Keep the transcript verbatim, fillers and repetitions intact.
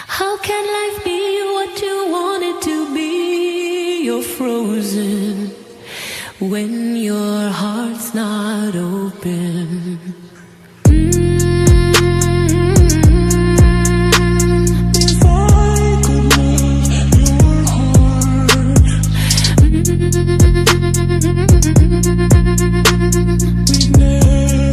How can life be what you want it to be? You're frozen when your heart's not open. If I could melt your heart, we'd never